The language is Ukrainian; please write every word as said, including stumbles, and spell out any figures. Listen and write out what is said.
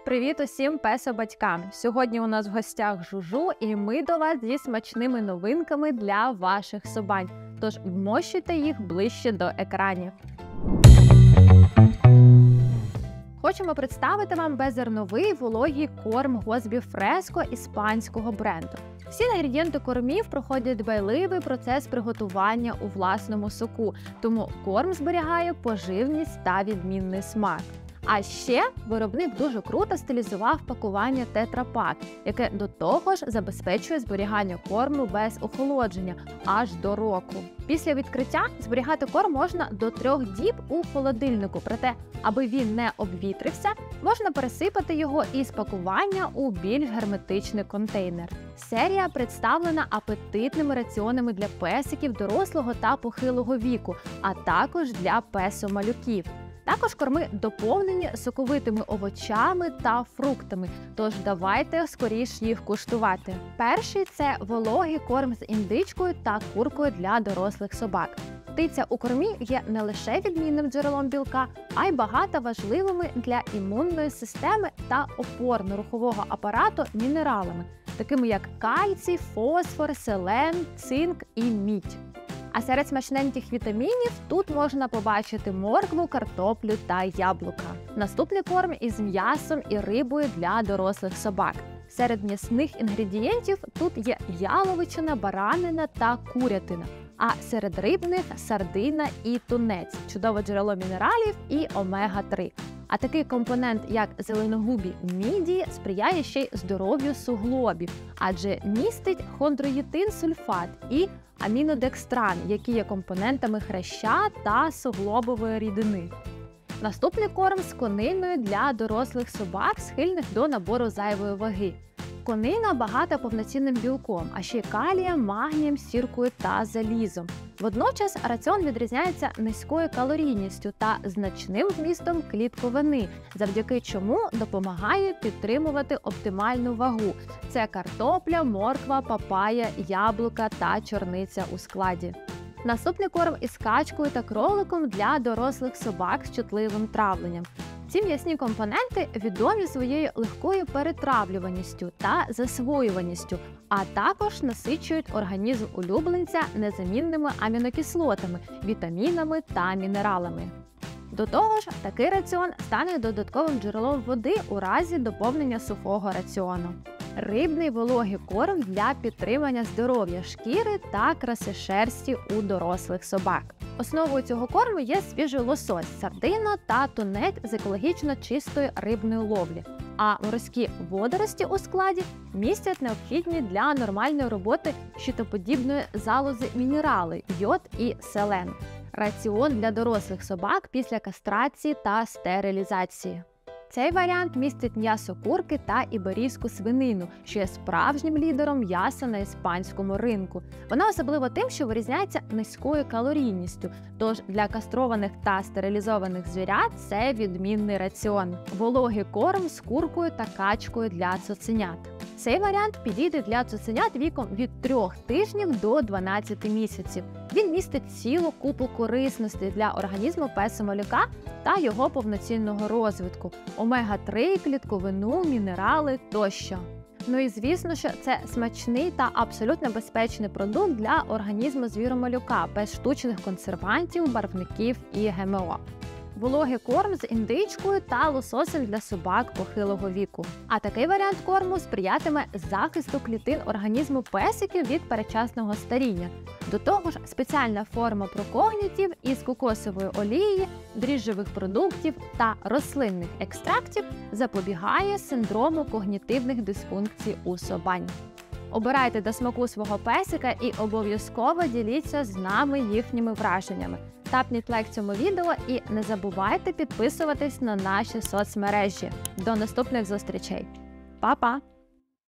Привіт усім песо-батькам! Сьогодні у нас в гостях Жужу, і ми до вас зі смачними новинками для ваших собак. Тож вмощуйте їх ближче до екранів. Хочемо представити вам беззерновий вологий корм Госбі Фреско іспанського бренду. Всі інгредієнти кормів проходять дбайливий процес приготування у власному соку, тому корм зберігає поживність та відмінний смак. А ще виробник дуже круто стилізував пакування тетрапак, яке до того ж забезпечує зберігання корму без охолодження аж до року. Після відкриття зберігати корм можна до трьох діб у холодильнику, проте, аби він не обвітрився, можна пересипати його із пакування у більш герметичний контейнер. Серія представлена апетитними раціонами для песиків дорослого та похилого віку, а також для песо-малюків. Також корми доповнені соковитими овочами та фруктами, тож давайте скоріш їх куштувати. Перший – це вологий корм з індичкою та куркою для дорослих собак. Птиця у кормі є не лише відмінним джерелом білка, а й багато важливими для імунної системи та опорно-рухового апарату мінералами, такими як кальцій, фосфор, селен, цинк і мідь. А серед смачненьких вітамінів тут можна побачити моркву, картоплю та яблука. Наступний корм із м'ясом і рибою для дорослих собак. Серед м'ясних інгредієнтів тут є яловичина, баранина та курятина. А серед рибних – сардина і тунець, чудове джерело мінералів і омега три. А такий компонент, як зеленогубі мідії, сприяє ще й здоров'ю суглобів, адже містить хондроїтин-сульфат і амінодекстран, які є компонентами хряща та суглобової рідини. Наступний корм з кониною для дорослих собак, схильних до набору зайвої ваги. Конина багата повноцінним білком, а ще й калієм, магнієм, сіркою та залізом. Водночас раціон відрізняється низькою калорійністю та значним вмістом клітковини, завдяки чому допомагає підтримувати оптимальну вагу. Це картопля, морква, папая, яблука та чорниця у складі. Наступний корм із качкою та кроликом для дорослих собак з чутливим травленням. Ці м'ясні компоненти відомі своєю легкою перетравлюваністю та засвоюваністю, а також насичують організм улюбленця незамінними амінокислотами, вітамінами та мінералами. До того ж, такий раціон стане додатковим джерелом води у разі доповнення сухого раціону. Рибний вологий корм для підтримання здоров'я шкіри та краси шерсті у дорослих собак. Основою цього корму є свіжий лосось, сардина та тунець з екологічно чистої рибної ловлі. А морські водорості у складі містять необхідні для нормальної роботи щитоподібної залози мінерали – йод і селен. Раціон для дорослих собак після кастрації та стерилізації. Цей варіант містить м'ясо курки та іберійську свинину, що є справжнім лідером м'яса на іспанському ринку. Вона особлива тим, що вирізняється низькою калорійністю, тож для кастрованих та стерилізованих звірят це відмінний раціон. Вологий корм з куркою та качкою для цуценят. Цей варіант підійде для цуценят віком від трьох тижнів до дванадцяти місяців. Він містить цілу купу корисностей для організму песо-малюка та його повноцінного розвитку – омега три, клітковину, мінерали тощо. Ну і звісно, що це смачний та абсолютно безпечний продукт для організму звіромалюка, без штучних консервантів, барвників і ГМО. Вологий корм з індичкою та лососем для собак похилого віку. А такий варіант корму сприятиме захисту клітин організму песиків від передчасного старіння. До того ж, спеціальна форма прокогнітів із кокосової олії, дріжджових продуктів та рослинних екстрактів запобігає синдрому когнітивних дисфункцій у собань. Обирайте до смаку свого песика і обов'язково діліться з нами їхніми враженнями. Тапніть лайк цьому відео і не забувайте підписуватись на наші соцмережі. До наступних зустрічей! Па-па!